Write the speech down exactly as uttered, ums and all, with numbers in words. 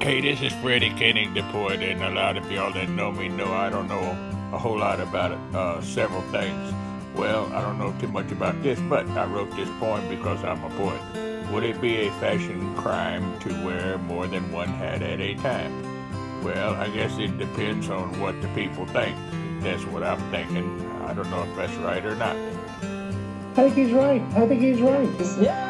Hey, this is Freddy Koenig The Poet, and a lot of y'all that know me know I don't know a whole lot about it, uh, several things. Well, I don't know too much about this, but I wrote this poem because I'm a poet. Would it be a fashion crime to wear more than one hat at a time? Well, I guess it depends on what the people think. That's what I'm thinking. I don't know if that's right or not. I think he's right. I think he's right. Yeah!